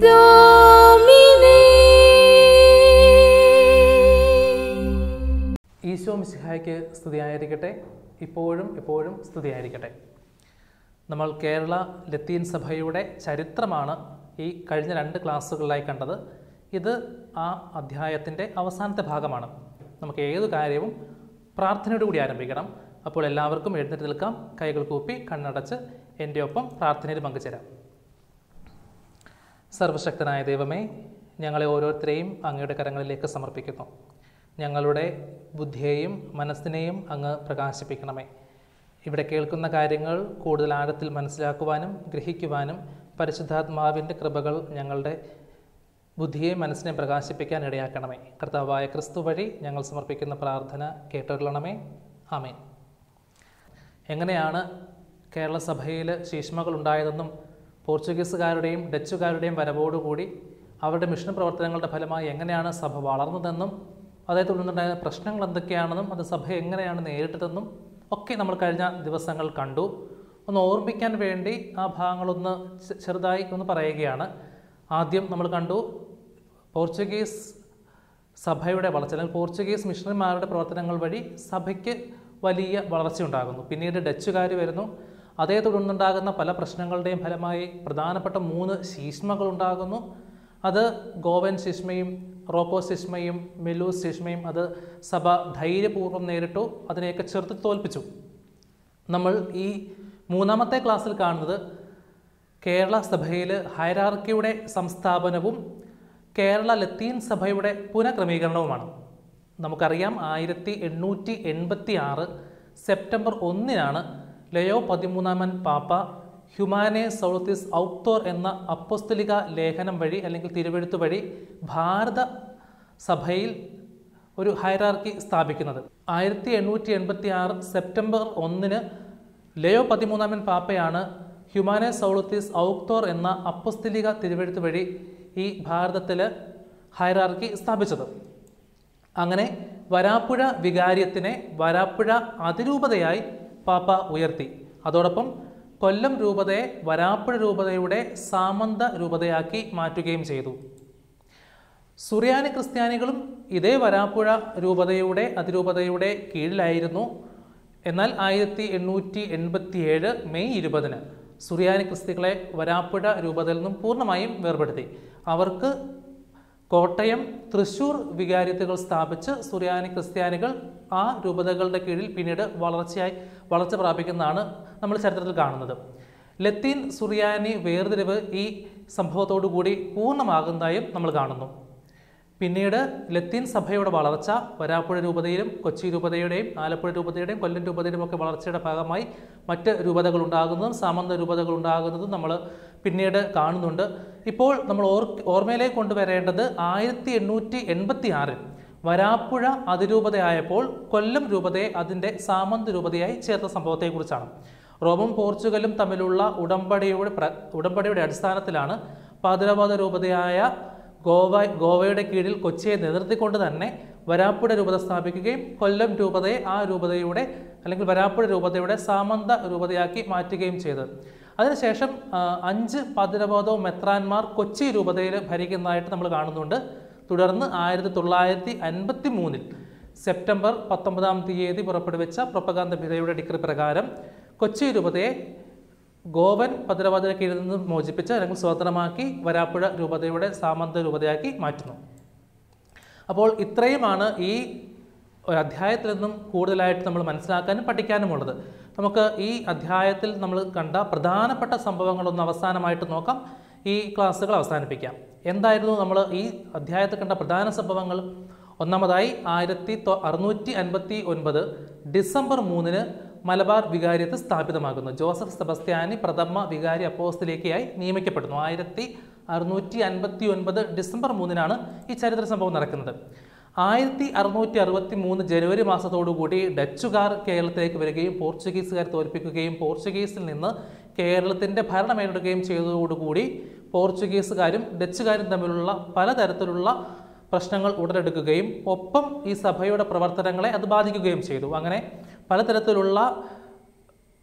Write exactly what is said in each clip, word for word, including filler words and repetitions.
Domine. Isho മിശിഹായ്ക്ക് സ്തുതിയായിരിക്കട്ടെ. ഇപ്പോഴും എപ്പോഴും സ്തുതിയായിരിക്കട്ടെ. നമ്മൾ കേരള ലത്തീൻ സഭയുടെ ചരിത്രമാണ് ഈ കഴിഞ്ഞ രണ്ട് ക്ലാസ്സുകളിലായി കണ്ടത്. ഇത് ആ അധ്യായത്തിൻ്റെ അവസാനത്തെ ഭാഗമാണ്. നമുക്ക് ഏതു കാര്യവും പ്രാർത്ഥനയോട് കൂടി ആരംഭിക്കണം. അപ്പോൾ എല്ലാവർക്കും എഴുന്നേറ്റ് നിൽക്കാം, കൈകൾ കൂപ്പി കണ്ണടച്ച് എൻ്റെ ഒപ്പം പ്രാർത്ഥനയിൽ പങ്കുചേരാം. സർവശക്തനായ ദൈവമേ, ഞങ്ങളെ ഓരോരുത്തരെയും അങ്ങയുടെ കരങ്ങളിലേക്ക് സമർപ്പിക്കുന്നു. ഞങ്ങളുടെ ബുദ്ധിയെയും മനസ്സിനെയും അങ്ങ് പ്രകാശിപ്പിക്കണമേ. ഇവിടെ കേൾക്കുന്ന കാര്യങ്ങൾ കൂടുതൽ ആഴത്തിൽ മനസ്സിലാക്കുവാനും ഗ്രഹിക്കുവാനും പരിശുദ്ധാത്മാവിൻ്റെ കൃപകൾ ഞങ്ങളുടെ ബുദ്ധിയെയും മനസ്സിനെയും പ്രകാശിപ്പിക്കാൻ ഇടയാക്കണമേ. കർത്താവായ ക്രിസ്തു വഴി ഞങ്ങൾ സമർപ്പിക്കുന്ന പ്രാർത്ഥന കേട്ടൊരുളണമേ. ആമേൻ. എങ്ങനെയാണ് കേരള സഭയിൽ ശീഷ്മകൾ ഉണ്ടായതെന്നും പോർച്ചുഗീസുകാരുടെയും ഡച്ചുകാരുടെയും വരവോടുകൂടി അവരുടെ മിഷൻ പ്രവർത്തനങ്ങളുടെ ഫലമായി എങ്ങനെയാണ് സഭ വളർന്നതെന്നും അതേ തുടർന്നുണ്ടായ പ്രശ്നങ്ങൾ എന്തൊക്കെയാണെന്നും അത് സഭ എങ്ങനെയാണ് നേരിട്ടതെന്നും ഒക്കെ നമ്മൾ കഴിഞ്ഞ ദിവസങ്ങൾ കണ്ടു. ഒന്ന് ഓർമ്മിക്കാൻ വേണ്ടി ആ ഭാഗങ്ങളൊന്ന് ചെറുതായി ഒന്ന് പറയുകയാണ്. ആദ്യം നമ്മൾ കണ്ടു പോർച്ചുഗീസ് സഭയുടെ വളർച്ച, അല്ലെങ്കിൽ പോർച്ചുഗീസ് മിഷണറിമാരുടെ പ്രവർത്തനങ്ങൾ വഴി സഭയ്ക്ക് വലിയ വളർച്ചയുണ്ടാകുന്നു. പിന്നീട് ഡച്ചുകാർ വരുന്നു. അതേ തുടർന്നുണ്ടാകുന്ന പല പ്രശ്നങ്ങളുടെയും ഫലമായി പ്രധാനപ്പെട്ട മൂന്ന് ശീഷ്മകളുണ്ടാകുന്നു. അത് ഗോവൻ ശിഷ്മയും റോക്കോ ശിഷ്മയും മെലൂസ് ശിഷ്മയും അത് സഭ ധൈര്യപൂർവ്വം നേരിട്ടു, അതിനെയൊക്കെ ചെറുത്ത് തോൽപ്പിച്ചു. നമ്മൾ ഈ മൂന്നാമത്തെ ക്ലാസ്സിൽ കാണുന്നത് കേരള സഭയിൽ ഹൈറാർക്കിയുടെ സംസ്ഥാപനവും കേരള ലത്തീൻ സഭയുടെ പുനഃക്രമീകരണവുമാണ്. നമുക്കറിയാം, ആയിരത്തി എണ്ണൂറ്റി എൺപത്തി ആറ് സെപ്റ്റംബർ ഒന്നിനാണ് ലയോ പതിമൂന്നാമൻ പാപ്പ ഹ്യൂമാനെ സൗളത്തിസ് ഔക്തോർ എന്ന അപ്പോസ്തലിക ലേഖനം വഴി അല്ലെങ്കിൽ തിരുവെഴുത്ത് വഴി ഭാരത സഭയിൽ ഒരു ഹൈറാർക്കി സ്ഥാപിക്കുന്നത്. ആയിരത്തി എണ്ണൂറ്റി എൺപത്തി ആറ് സെപ്റ്റംബർ ഒന്നിന് ലയോ പതിമൂന്നാമൻ പാപ്പയാണ് ഹ്യൂമാനെ സൗളത്തിസ് ഔക്തോർ എന്ന അപ്പോസ്തലിക തിരുവെഴുത്ത് വഴി ഈ ഭാരതത്തിൽ ഹൈറാർക്കി സ്ഥാപിച്ചത്. അങ്ങനെ വരാപ്പുഴ വികാരിയത്തിനെ വരാപ്പുഴ അതിരൂപതയായി പാപ്പ ഉയർത്തി. അതോടൊപ്പം കൊല്ലം രൂപതയെ വരാപ്പുഴ രൂപതയുടെ സാമന്ത രൂപതയാക്കി മാറ്റുകയും ചെയ്തു. സുറിയാനി ക്രിസ്ത്യാനികളും ഇതേ വരാപ്പുഴ രൂപതയുടെ അതിരൂപതയുടെ കീഴിലായിരുന്നു. എന്നാൽ ആയിരത്തി എണ്ണൂറ്റി എൺപത്തി ഏഴ് മെയ് ഇരുപതിന് സുറിയാനി ക്രിസ്ത്യാനികളെ വരാപ്പുഴ രൂപതയിൽ നിന്നും പൂർണ്ണമായും വേർപെടുത്തി. അവർക്ക് കോട്ടയം, തൃശ്ശൂർ വികാരിയത്തുകൾ സ്ഥാപിച്ച് സുറിയാനി ക്രിസ്ത്യാനികൾ ആ രൂപതകളുടെ കീഴിൽ പിന്നീട് വളർച്ചയായി വളർച്ച പ്രാപിക്കുന്നതാണ് നമ്മൾ ചരിത്രത്തിൽ കാണുന്നത്. ലത്തീൻ സുറിയാനി വേർതിരിവ് ഈ സംഭവത്തോടു കൂടി പൂർണ്ണമാകുന്നതായും നമ്മൾ കാണുന്നു. പിന്നീട് ലത്തീൻ സഭയുടെ വളർച്ച വരാപ്പുഴ രൂപതയിലും കൊച്ചി രൂപതയുടെയും ആലപ്പുഴ രൂപതയുടെയും കൊല്ലം രൂപതയുടെയും ഒക്കെ വളർച്ചയുടെ ഭാഗമായി മറ്റ് രൂപതകൾ ഉണ്ടാകുന്നതും സാമന്ത രൂപതകൾ ഉണ്ടാകുന്നതും നമ്മൾ പിന്നീട് കാണുന്നുണ്ട്. ഇപ്പോൾ നമ്മൾ ഓർ ഓർമ്മയിലേക്ക് കൊണ്ടുവരേണ്ടത് ആയിരത്തി എണ്ണൂറ്റി എൺപത്തി ആറിൽ വരാപ്പുഴ അതിരൂപതയായപ്പോൾ കൊല്ലം രൂപതയെ അതിൻ്റെ സാമന്ത രൂപതയായി ചേർത്ത സംഭവത്തെക്കുറിച്ചാണ്. റോമും പോർച്ചുഗലും തമ്മിലുള്ള ഉടമ്പടിയുടെ പ്ര ഉടമ്പടിയുടെ അടിസ്ഥാനത്തിലാണ് പാതിരാബാദ രൂപതയായ ഗോവ ഗോവയുടെ കീഴിൽ കൊച്ചിയെ നിലനിർത്തിക്കൊണ്ട് തന്നെ വരാപ്പുഴ രൂപത സ്ഥാപിക്കുകയും കൊല്ലം രൂപതയെ ആ രൂപതയുടെ അല്ലെങ്കിൽ വരാപ്പുഴ രൂപതയുടെ സാമന്ത രൂപതയാക്കി മാറ്റുകയും ചെയ്തത്. അതിനുശേഷം അഞ്ച് പാതിരാബാദോ മെത്രാന്മാർ കൊച്ചി രൂപതയിൽ ഭരിക്കുന്നതായിട്ട് നമ്മൾ കാണുന്നുണ്ട്. തുടർന്ന് ആയിരത്തി തൊള്ളായിരത്തി അൻപത്തി മൂന്നിൽ സെപ്റ്റംബർ പത്തൊമ്പതാം തീയതി പുറപ്പെടുവിച്ച പ്രൊപ്പഗാന്ത ഭിതയുടെ ഡിക്രി പ്രകാരം കൊച്ചി രൂപതയെ ഗോവൻ പതിരവാദിയുടെ കീഴിൽ നിന്ന് മോചിപ്പിച്ച് അല്ലെങ്കിൽ സ്വതന്ത്രമാക്കി വരാപ്പുഴ രൂപതയുടെ സാമന്ത രൂപതയാക്കി മാറ്റുന്നു. അപ്പോൾ ഇത്രയുമാണ് ഈ ഒരു അധ്യായത്തിൽ നിന്നും കൂടുതലായിട്ട് നമ്മൾ മനസ്സിലാക്കാനും പഠിക്കാനുമുള്ളത്. നമുക്ക് ഈ അധ്യായത്തിൽ നമ്മൾ കണ്ട പ്രധാനപ്പെട്ട സംഭവങ്ങളൊന്ന് അവസാനമായിട്ട് നോക്കാം. ഈ ക്ലാസ്സുകൾ അവസാനിപ്പിക്കാം. എന്തായിരുന്നു നമ്മൾ ഈ അധ്യായത്തിൽ കണ്ട പ്രധാന സംഭവങ്ങൾ? ഒന്നാമതായി ആയിരത്തി അറുന്നൂറ്റി അൻപത്തി ഒൻപത് ഡിസംബർ മൂന്നിന് മലബാർ വികാരിയത്ത് സ്ഥാപിതമാകുന്നു. ജോസഫ് സെബസ്ത്യാനി പ്രഥമ വികാരി അപ്പോസ്തലിക്കയായി നിയമിക്കപ്പെടുന്നു. ആയിരത്തി അറുന്നൂറ്റി അൻപത്തി ഒൻപത് ഡിസംബർ മൂന്നിനാണ് ഈ ചരിത്ര സംഭവം നടക്കുന്നത്. ആയിരത്തി അറുന്നൂറ്റി അറുപത്തി മൂന്ന് ജനുവരി മാസത്തോടുകൂടി ഡച്ചുകാർ കേരളത്തിലേക്ക് വരികയും പോർച്ചുഗീസുകാർ തോൽപ്പിക്കുകയും പോർച്ചുഗീസിൽ നിന്ന് കേരളത്തിൻ്റെ ഭരണം ഏറ്റെടുക്കുകയും ചെയ്തതോടുകൂടി പോർച്ചുഗീസുകാരും ഡച്ചുകാരും തമ്മിലുള്ള പലതരത്തിലുള്ള പ്രശ്നങ്ങൾ ഉടലെടുക്കുകയും ഒപ്പം ഈ സഭയുടെ പ്രവർത്തനങ്ങളെ അത് ബാധിക്കുകയും ചെയ്തു. അങ്ങനെ പലതരത്തിലുള്ള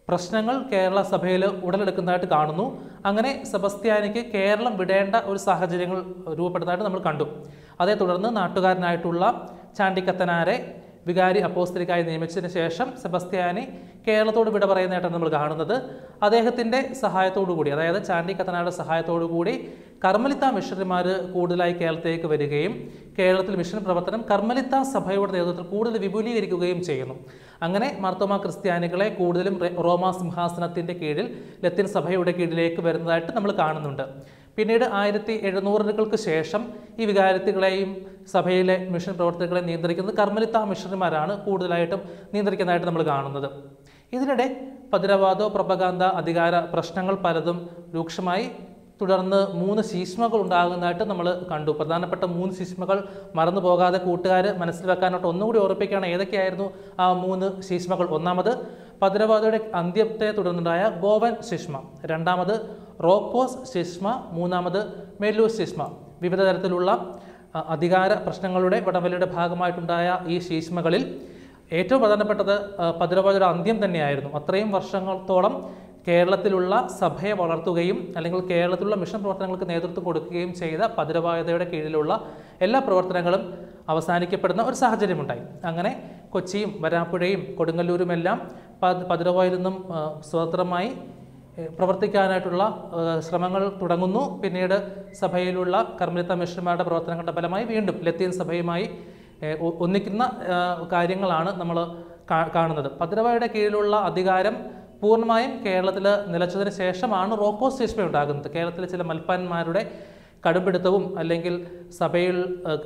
പ്രശ്നങ്ങൾ കേരള സഭയിൽ ഉടലെടുക്കുന്നതായിട്ട് കാണുന്നു. അങ്ങനെ സെബസ്ത്യാനിക്ക് കേരളം വിടേണ്ട ഒരു സാഹചര്യങ്ങൾ രൂപപ്പെടുന്നതായിട്ട് നമ്മൾ കണ്ടു. അതേ തുടർന്ന് നാട്ടുകാരനായിട്ടുള്ള ചാണ്ടിക്കത്തനാരെ വികാരി അപ്പോസ്തലിക്കായി നിയമിച്ചതിന് ശേഷം സെബസ്ത്യാനി കേരളത്തോട് വിട പറയുന്നതായിട്ടാണ് നമ്മൾ കാണുന്നത്. അദ്ദേഹത്തിൻ്റെ സഹായത്തോടു കൂടി, അതായത് ചാണ്ടിക്കത്തനാരുടെ സഹായത്തോടു കൂടി കർമ്മലിത്ത മിഷണറിമാർ കൂടുതലായി കേരളത്തിലേക്ക് വരികയും കേരളത്തിൽ മിഷൻ പ്രവർത്തനം കർമ്മലിത്ത സഭയുടെ നേതൃത്വത്തിൽ കൂടുതൽ വിപുലീകരിക്കുകയും ചെയ്യുന്നു. അങ്ങനെ മാർത്തോമാ ക്രിസ്ത്യാനികളെ കൂടുതലും റോമാ സിംഹാസനത്തിൻ്റെ കീഴിൽ ലത്തീൻ സഭയുടെ കീഴിലേക്ക് വരുന്നതായിട്ട് നമ്മൾ കാണുന്നുണ്ട്. പിന്നീട് ആയിരത്തി എഴുന്നൂറുകൾക്ക് ശേഷം ഈ വികാരത്തികളെയും സഭയിലെ മിഷൻ പ്രവർത്തകങ്ങളെ നിയന്ത്രിക്കുന്നത് കർമ്മലിത്ത മിഷണറിമാരാണ് കൂടുതലായിട്ടും നിയന്ത്രിക്കുന്നതായിട്ട് നമ്മൾ കാണുന്നത്. ഇതിനിടെ പതിരവാദോ പ്രൊപഗാന്ത അധികാര പ്രശ്നങ്ങൾ പലതും രൂക്ഷമായി. തുടർന്ന് മൂന്ന് ശീഷ്മകൾ ഉണ്ടാകുന്നതായിട്ട് നമ്മൾ കണ്ടു. പ്രധാനപ്പെട്ട മൂന്ന് ശീഷ്മകൾ മറന്നു പോകാതെ കൂട്ടുകാർ മനസ്സിൽ വെക്കാനായിട്ട് ഒന്നുകൂടി ഓർപ്പിക്കുകയാണ് ഏതൊക്കെയായിരുന്നു ആ മൂന്ന് ശീഷ്മകൾ. ഒന്നാമത് പതിരവാദയുടെ അന്ത്യത്തെ തുടർന്നുണ്ടായ ഗോവൻ ശിഷ്മ, രണ്ടാമത് റോക്കോസ് ശിഷ്മ, മൂന്നാമത് മെല്ലൂസ് ശിഷ്മ. വിവിധ തരത്തിലുള്ള അധികാര പ്രശ്നങ്ങളുടെ വടംവലിയുടെ ഭാഗമായിട്ടുണ്ടായ ഈ ശീഷ്മകളിൽ ഏറ്റവും പ്രധാനപ്പെട്ടത് പതിരവാദയുടെ അന്ത്യം തന്നെയായിരുന്നു. അത്രയും വർഷങ്ങളോളം കേരളത്തിലുള്ള സഭയെ വളർത്തുകയും അല്ലെങ്കിൽ കേരളത്തിലുള്ള മിഷൻ പ്രവർത്തനങ്ങൾക്ക് നേതൃത്വം കൊടുക്കുകയും ചെയ്ത പതിരവാദയുടെ കീഴിലുള്ള എല്ലാ പ്രവർത്തനങ്ങളും അവസാനിക്കപ്പെടുന്ന ഒരു സാഹചര്യമുണ്ടായി. അങ്ങനെ കൊച്ചിയും വരാപ്പുഴയും കൊടുങ്ങല്ലൂരുമെല്ലാം പതിരവാദയിൽ നിന്നും സ്വതന്ത്രമായി പ്രവർത്തിക്കാനായിട്ടുള്ള ശ്രമങ്ങൾ തുടങ്ങുന്നു. പിന്നീട് സഭയിലുള്ള കർമ്മലിത്ത മിഷണറിമാരുടെ പ്രവർത്തനങ്ങളുടെ ഫലമായി വീണ്ടും ലത്തീൻ സഭയുമായി ഒന്നിക്കുന്ന കാര്യങ്ങളാണ് നമ്മൾ കാണുന്നത്. പതിരവാദയുടെ കീഴിലുള്ള അധികാരം പൂർണ്ണമായും കേരളത്തിൽ നിലച്ചതിന് ശേഷമാണ് റോക്കോസ് ശിഷ്മ ഉണ്ടാകുന്നത്. കേരളത്തിലെ ചില മൽപ്പാന്മാരുടെ കടുംപിടുത്തവും അല്ലെങ്കിൽ സഭയിൽ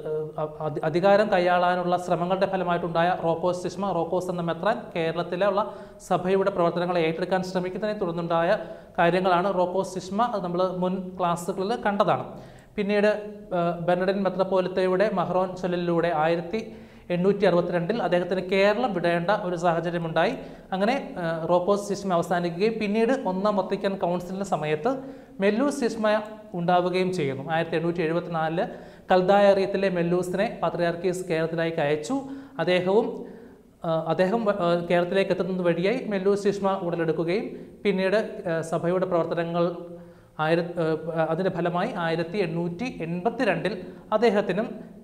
അധികാരം കൈയാളാനുള്ള ശ്രമങ്ങളുടെ ഫലമായിട്ടുണ്ടായ റോക്കോസ് ശിഷ്മ, റോക്കോസ് എന്ന മെത്രാൻ കേരളത്തിലുള്ള സഭയുടെ പ്രവർത്തനങ്ങളെ ഏറ്റെടുക്കാൻ ശ്രമിക്കുന്നതിനെ തുടർന്നുണ്ടായ കാര്യങ്ങളാണ് റോക്കോസ് ശിഷ്മ. അത് നമ്മൾ മുൻ ക്ലാസ്സുകളിൽ കണ്ടതാണ്. പിന്നീട് ബെർണഡിൻ മെത്രാപ്പോലിത്തയുടെ മഹ്റോൻ ചൊല്ലലിലൂടെ ആയിരത്തി എണ്ണൂറ്റി അറുപത്തിരണ്ടിൽ അദ്ദേഹത്തിന് കേരളം വിടേണ്ട ഒരു സാഹചര്യമുണ്ടായി. അങ്ങനെ റോക്കോസ് ശിഷ്മ അവസാനിക്കുകയും പിന്നീട് ഒന്നാം വത്തിക്കാൻ കൗൺസിലിൻ്റെ സമയത്ത് മെല്ലൂസ് ശിഷ്മ ഉണ്ടാവുകയും ചെയ്യുന്നു. ആയിരത്തി എണ്ണൂറ്റി എഴുപത്തിനാലില് കൽദായറിയത്തിലെ മെല്ലൂസിനെ പാത്രിയാർക്കീസ് കേരളത്തിലേക്ക് അയച്ചു. അദ്ദേഹവും അദ്ദേഹം കേരളത്തിലേക്ക് എത്തുന്നത് വഴിയായി മെല്ലൂസ് ശിഷ്മ ഉടലെടുക്കുകയും പിന്നീട് സഭയുടെ പ്രവർത്തനങ്ങൾ ആയിര അതിൻ്റെ ഫലമായി ആയിരത്തി എണ്ണൂറ്റി എൺപത്തി രണ്ടിൽ അദ്ദേഹത്തിനും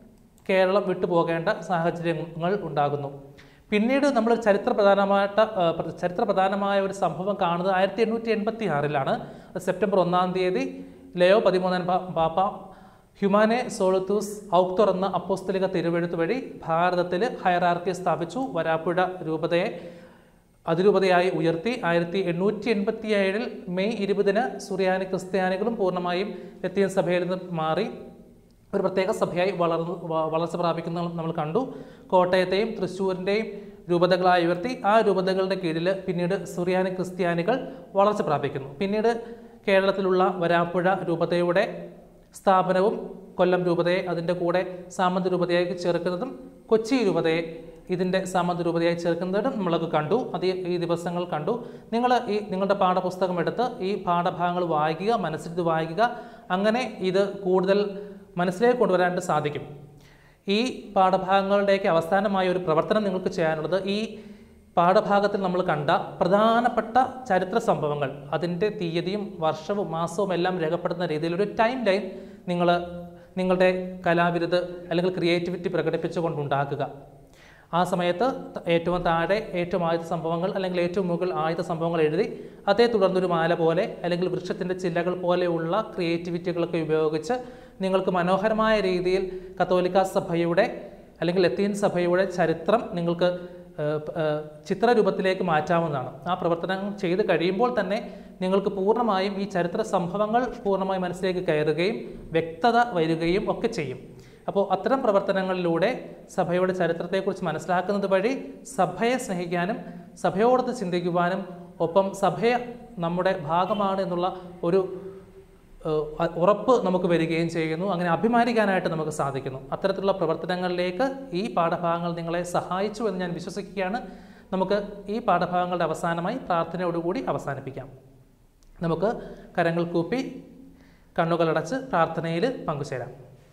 കേരളം വിട്ടുപോകേണ്ട സാഹചര്യങ്ങൾ ഉണ്ടാകുന്നു. പിന്നീട് നമ്മൾ ചരിത്രപ്രധാനമായിട്ട് ചരിത്രപ്രധാനമായ ഒരു സംഭവം കാണുന്നത് ആയിരത്തി എണ്ണൂറ്റി എൺപത്തി ആറിലാണ്. സെപ്റ്റംബർ ഒന്നാം തീയതി ലയോ പതിമൂന്നാം പാപ്പ ഹ്യൂമാനെ സോളത്തൂസ് ഔക്തോർ എന്ന അപ്പോസ്തലിക തിരുവെഴുത്ത് വഴി ഭാരതത്തിൽ ഹയറാർക്കി സ്ഥാപിച്ചു. വരാപ്പുഴ രൂപതയെ അതിരൂപതയായി ഉയർത്തി. ആയിരത്തി എണ്ണൂറ്റി എൺപത്തി ഏഴിൽ മെയ് ഇരുപതിന് സുറിയാനി ക്രിസ്ത്യാനികളും പൂർണ്ണമായും ലത്തീൻ സഭയിൽ നിന്ന് മാറി ഒരു പ്രത്യേക സഭയായി വളർന്നു വളർച്ച പ്രാപിക്കുന്ന നമ്മൾ കണ്ടു. കോട്ടയത്തെയും തൃശ്ശൂരിൻ്റെയും രൂപതകളായി ഉയർത്തി. ആ രൂപതകളുടെ കീഴിൽ പിന്നീട് സുറിയാനി ക്രിസ്ത്യാനികൾ വളർച്ച പ്രാപിക്കുന്നു. പിന്നീട് കേരളത്തിലുള്ള വരാപ്പുഴ രൂപതയുടെ സ്ഥാപനവും കൊല്ലം രൂപതയെ അതിൻ്റെ കൂടെ സാമന്ത രൂപതയായി ചേർക്കുന്നതും കൊച്ചി രൂപതയെ ഇതിൻ്റെ സാമന്ത രൂപതയായി ചേർക്കുന്നതും നമ്മളൊക്കെ കണ്ടു. അത് ഈ ദിവസങ്ങൾ കണ്ടു. നിങ്ങൾ ഈ നിങ്ങളുടെ പാഠപുസ്തകം എടുത്ത് ഈ പാഠഭാഗങ്ങൾ വായിക്കുക, മനസ്സിരുത്തി വായിക്കുക. അങ്ങനെ ഇത് കൂടുതൽ മനസ്സിലേക്ക് കൊണ്ടുവരാനായിട്ട് സാധിക്കും. ഈ പാഠഭാഗങ്ങളുടെയൊക്കെ അവസാനമായ ഒരു പ്രവർത്തനം നിങ്ങൾക്ക് ചെയ്യാനുള്ളത് ഈ പാഠഭാഗത്തിൽ നമ്മൾ കണ്ട പ്രധാനപ്പെട്ട ചരിത്ര സംഭവങ്ങൾ അതിൻ്റെ തീയതിയും വർഷവും മാസവും എല്ലാം രേഖപ്പെടുത്തുന്ന രീതിയിലൊരു ടൈം ലൈൻ നിങ്ങൾ നിങ്ങളുടെ കലാവിരുത് അല്ലെങ്കിൽ ക്രിയേറ്റിവിറ്റി പ്രകടിപ്പിച്ചുകൊണ്ടുണ്ടാക്കുക. ആ സമയത്ത് ഏറ്റവും താഴെ ഏറ്റവും ആദ്യത്തെ സംഭവങ്ങൾ അല്ലെങ്കിൽ ഏറ്റവും മുകളിൽ ആദ്യത്തെ സംഭവങ്ങൾ എഴുതി അതേ തുടർന്നൊരു മാല പോലെ അല്ലെങ്കിൽ വൃക്ഷത്തിൻ്റെ ചില്ലകൾ പോലെയുള്ള ക്രിയേറ്റിവിറ്റികളൊക്കെ ഉപയോഗിച്ച് നിങ്ങൾക്ക് മനോഹരമായ രീതിയിൽ കത്തോലിക്ക സഭയുടെ അല്ലെങ്കിൽ ലത്തീൻ സഭയുടെ ചരിത്രം നിങ്ങൾക്ക് ചിത്രരൂപത്തിലേക്ക് മാറ്റാവുന്നതാണ്. ആ പ്രവർത്തനം ചെയ്ത് കഴിയുമ്പോൾ തന്നെ നിങ്ങൾക്ക് പൂർണ്ണമായും ഈ ചരിത്ര സംഭവങ്ങൾ പൂർണ്ണമായും മനസ്സിലേക്ക് കയറുകയും വ്യക്തത വരികയും ഒക്കെ ചെയ്യും. അപ്പോൾ അത്തരം പ്രവർത്തനങ്ങളിലൂടെ സഭയുടെ ചരിത്രത്തെക്കുറിച്ച് മനസ്സിലാക്കുന്നത് വഴി സഭയെ സ്നേഹിക്കാനും സഭയോടൊത്ത് ചിന്തിക്കുവാനും ഒപ്പം സഭയെ നമ്മുടെ ഭാഗമാണ് എന്നുള്ള ഒരു ഉറപ്പ് നമുക്ക് വരികയും ചെയ്യുന്നു. അങ്ങനെ അഭിമാനിക്കാനായിട്ട് നമുക്ക് സാധിക്കുന്നു. അത്തരത്തിലുള്ള പ്രവർത്തനങ്ങളിലേക്ക് ഈ പാഠഭാഗങ്ങൾ നിങ്ങളെ സഹായിച്ചു എന്ന് ഞാൻ വിശ്വസിക്കുകയാണ്. നമുക്ക് ഈ പാഠഭാഗങ്ങളുടെ അവസാനമായി പ്രാർത്ഥനയോടുകൂടി അവസാനിപ്പിക്കാം. നമുക്ക് കരങ്ങൾ കൂപ്പി കണ്ണുകളടച്ച് പ്രാർത്ഥനയിൽ പങ്കുചേരാം.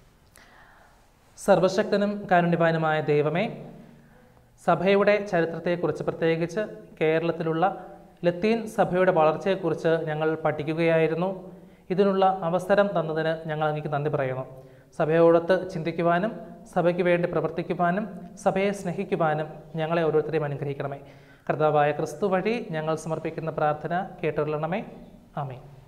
സർവശക്തനും കാരുണ്യവാനുമായ ദൈവമേ, സഭയുടെ ചരിത്രത്തെക്കുറിച്ച് പ്രത്യേകിച്ച് കേരളത്തിലുള്ള ലത്തീൻ സഭയുടെ വളർച്ചയെക്കുറിച്ച് ഞങ്ങൾ പഠിക്കുകയായിരുന്നു. ഇതിനുള്ള അവസരം തന്നതിന് ഞങ്ങൾ അങ്ങേക്ക് നന്ദി പറയുന്നു. സഭയോടൊത്ത് ചിന്തിക്കുവാനും സഭയ്ക്ക് വേണ്ടി പ്രവർത്തിക്കുവാനും സഭയെ സ്നേഹിക്കുവാനും ഞങ്ങളെ ഓരോരുത്തരെയും അനുഗ്രഹിക്കണമേ. കർത്താവായ ക്രിസ്തു വഴി ഞങ്ങൾ സമർപ്പിക്കുന്ന പ്രാർത്ഥന കേട്ടുകൊള്ളണമേ. ആമേൻ.